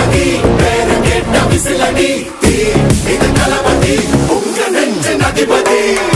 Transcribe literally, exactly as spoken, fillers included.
தளபதி பேர கேட்ட விசிலடி இது தளபதி உங்க நெஞ்சின் அதிபதி